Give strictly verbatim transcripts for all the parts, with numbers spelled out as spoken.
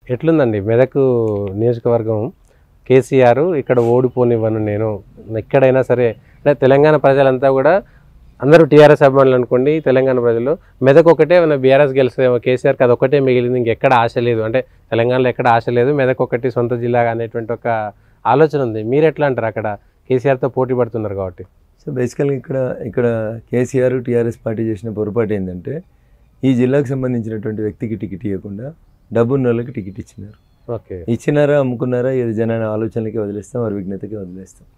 ఎట్లుందండి మెదక్ నియోజకవర్గం? కేసీఆర్ ఇక్కడ ఓడిపోనివ్వను నేను ఎక్కడైనా సరే అంటే తెలంగాణ ప్రజలంతా కూడా అందరూ టీఆర్ఎస్ అభిమానులు అనుకోండి. తెలంగాణ ప్రజలు మెదక్ ఒకటే మన బీఆర్ఎస్ గెలుస్తుందేమో, కేసీఆర్కి అది ఒకటే మిగిలింది, ఇంకెక్కడ ఆశ లేదు, అంటే తెలంగాణలో ఎక్కడ ఆశ లేదు, మెదక్ ఒకటి సొంత జిల్లా అనేటువంటి ఒక ఆలోచన ఉంది. మీరు ఎట్లా అంటారు? అక్కడ కేసీఆర్తో పోటీ పడుతున్నారు కాబట్టి. సో బేసికల్గా ఇక్కడ ఇక్కడ కేసీఆర్ టీఆర్ఎస్ పార్టీ చేసిన పొరపాటు ఏంటంటే ఈ జిల్లాకు సంబంధించినటువంటి వ్యక్తికి టికెట్ ఇవ్వకుండా డబ్బున్న వాళ్ళకి టికెట్ ఇచ్చినారు. ఓకే, ఇచ్చినారా అమ్ముకున్నారా ఇది జనాల ఆలోచనలకి వదిలేస్తాం, వారి విజ్ఞతకి వదిలేస్తాం.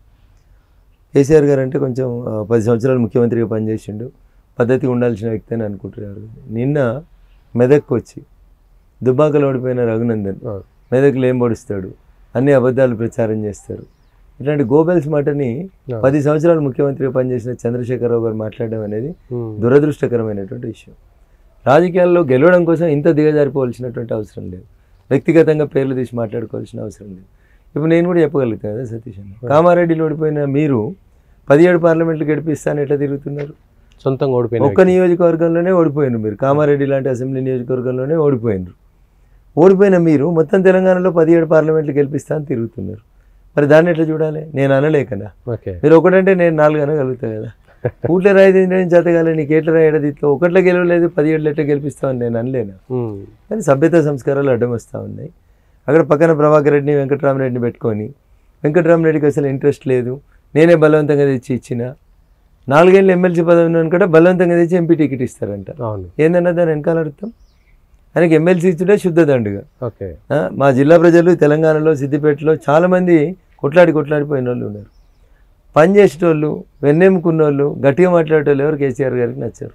కేసీఆర్ గారు అంటే కొంచెం పది సంవత్సరాలు ముఖ్యమంత్రిగా పనిచేసిండు, పద్ధతిగా ఉండాల్సిన వ్యక్తి అని అనుకుంటున్నారు. నిన్న మెదక్కి వచ్చి దుబ్బాకలో ఓడిపోయిన రఘునందన్ మెదక్లో ఏం పొడుస్తాడు, అన్ని అబద్ధాలు ప్రచారం చేస్తారు. ఇట్లాంటి గోబెల్స్ మాటని పది సంవత్సరాలు ముఖ్యమంత్రిగా పనిచేసిన చంద్రశేఖరరావు గారు మాట్లాడడం అనేది దురదృష్టకరమైనటువంటి విషయం. రాజకీయాల్లో గెలవడం కోసం ఇంత దిగజారిపోవాల్సినటువంటి అవసరం లేదు, వ్యక్తిగతంగా పేర్లు తీసి మాట్లాడుకోవాల్సిన అవసరం లేదు. ఇప్పుడు నేను కూడా చెప్పగలుగుతాను కదా సతీష్ అన్న, కామారెడ్డిలో ఓడిపోయిన మీరు పదిహేడు పార్లమెంట్లు గడిపిస్తాను ఎట్లా తిరుగుతున్నారు? సొంతంగా ఓడిపోయిన ఒక్క నియోజకవర్గంలోనే ఓడిపోయినారు మీరు, కామారెడ్డి లాంటి అసెంబ్లీ నియోజకవర్గంలోనే ఓడిపోయినారు. ఓడిపోయిన మీరు మొత్తం తెలంగాణలో పదిహేడు పార్లమెంట్లు గెలిపిస్తా అని తిరుగుతున్నారు. మరి దాన్ని ఎట్లా చూడాలి? నేను అనలేకనా? మీరు ఒకటంటే నేను నాలుగు అనగలుగుతా కదా. ఊట్ల రాయితీ నేను జతగాలి, నీకు ఎట్లా రాయడదిట్లో ఒకట్లో గెలవలేదు పదిహేడులో ఎట్లా గెలిపిస్తామని నేను అనలేను. కానీ సభ్యత సంస్కారాలు అడ్డం వస్తూ ఉన్నాయి. అక్కడ పక్కన ప్రభాకర్ రెడ్డిని వెంకటరామరెడ్డిని పెట్టుకొని వెంకటరామరెడ్డికి అసలు ఇంట్రెస్ట్ లేదు, నేనే బలవంతంగా తెచ్చి ఇచ్చిన నాలుగేళ్ళు ఎమ్మెల్సీ పదవి ఉన్నాను కూడా బలవంతంగా తెచ్చి ఎంపీ టికెట్ ఇస్తారంట. ఏందన్నా దాని వెనకాల అర్థం? ఆయనకి ఎమ్మెల్సీ ఇచ్చుడే శుద్ధ దండుగా. ఓకే, మా జిల్లా ప్రజలు తెలంగాణలో సిద్దిపేటలో చాలామంది కొట్లాడి కొట్లాడిపోయిన వాళ్ళు ఉన్నారు. పని చేసేటోళ్ళు, వెన్నెముకున్న వాళ్ళు, గట్టిగా మాట్లాడేటోళ్ళు ఎవరు కేసీఆర్ గారికి నచ్చారు.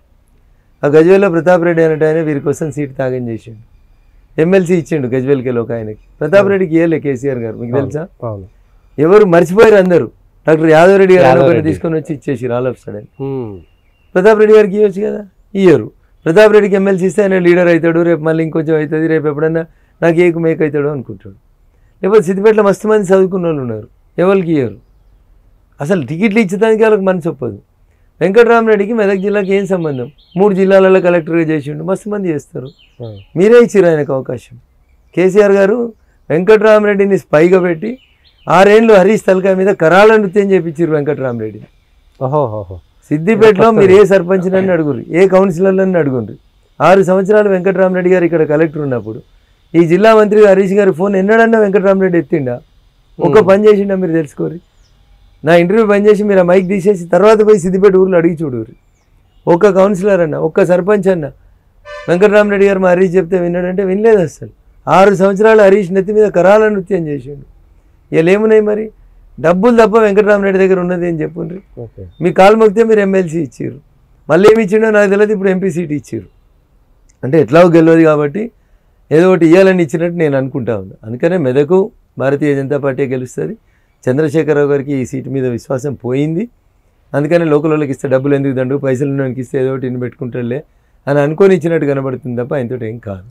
ఆ గజ్వేల్లో ప్రతాప్ రెడ్డి అనేట ఆయన వీరి కోసం సీట్ తాగం చేసిండు, ఎమ్మెల్సీ ఇచ్చిండు గజ్వేల్కి ఒక ఆయనకి. ప్రతాప్ రెడ్డికి ఇవ్వలే కేసీఆర్ గారు, మీకు తెలుసా? ఎవరు మర్చిపోయారు అందరూ. డాక్టర్ యాదవ్ రెడ్డి గారు ఒకరిని తీసుకొని వచ్చి ఇచ్చేసి all of sudden. Pratap Reddy గారికి ఇవ్వచ్చు కదా, ఇయ్యరు. ప్రతాప్ రెడ్డికి ఎమ్మెల్సీ ఇస్తే ఆయన లీడర్ అవుతాడు, రేపు మళ్ళీ ఇంకొంచెం అవుతుంది, రేపు ఎప్పుడన్నా నాకు ఏకు మేక్ అవుతాడు అనుకుంటాడు. లేకపోతే సిద్దిపేటలో మస్తు మంది చదువుకున్న వాళ్ళు ఉన్నారు, ఎవరికి ఇయ్యరు. అసలు టికెట్లు ఇచ్చేదానికి వాళ్ళకి మనసు ఒప్పదు. వెంకటరామరెడ్డికి మెదక్ జిల్లాకి ఏం సంబంధం? మూడు జిల్లాలలో కలెక్టర్గా చేసిండు, మస్తు మంది చేస్తారు. మీరే ఇచ్చారు ఆయనకు అవకాశం. కేసీఆర్ గారు వెంకటరామరెడ్డిని స్పైగా పెట్టి ఆరేళ్ళు హరీష్ తలకాయ మీద కరాళ నృత్యం చేయించారు వెంకటరామరెడ్డిని. ఓహోహో, సిద్దిపేటలో మీరు ఏ సర్పంచ్నని అడుగురు, ఏ కౌన్సిలర్లని అడుగుండ్రు. ఆరు సంవత్సరాలు వెంకటరామరెడ్డి గారు ఇక్కడ కలెక్టర్ ఉన్నప్పుడు ఈ జిల్లా మంత్రి హరీష్ గారి ఫోన్ ఎన్నడన్నా వెంకటరామరెడ్డి ఎత్తిండా? ఒక్క పని చేసిండా మీరు తెలుసుకోరు. నా ఇంటర్వ్యూ పని చేసి మీరు ఆ మైక్ తీసేసి తర్వాత పోయి సిద్దిపేట ఊర్లో అడిగి చూడరు. ఒక్క కౌన్సిలర్ అన్న, ఒక్క సర్పంచ్ అన్న వెంకటరామరెడ్డి గారు మా హరీష్ చెప్తే విన్నాడంటే వినలేదు. అసలు ఆరు సంవత్సరాలు హరీష్ నెత్తి మీద కరాల నృత్యం చేసిండు. ఇలా ఏమున్నాయి మరి? డబ్బులు తప్ప వెంకటరామరెడ్డి దగ్గర ఉన్నది అని చెప్పుండ్రి. మీ కాలు మొక్కితే మీరు ఎమ్మెల్సీ ఇచ్చారు, మళ్ళీ ఏమి ఇచ్చిండో నాకు తెలియదు, ఇప్పుడు ఎంపీ సీట్ ఇచ్చారు. అంటే ఎట్లాగో గెలవదు కాబట్టి ఏదో ఒకటి ఇవ్వాలని ఇచ్చినట్టు నేను అనుకుంటా ఉన్నా. అందుకనే మెదకు భారతీయ జనతా పార్టీ గెలుస్తుంది. చంద్రశేఖరరావు గారికి ఈ సీటు మీద విశ్వాసం పోయింది. అందుకనే లోకల్ వాళ్ళకి ఇస్తే డబ్బులు ఎందుకు దండు, పైసలు ఉన్నవానికి ఇస్తే ఏదో ఒకటి ఇన్ని పెట్టుకుంటాడులే అని అనుకొని ఇచ్చినట్టు కనబడుతుంది తప్ప ఆయనతో ఏం కాదు.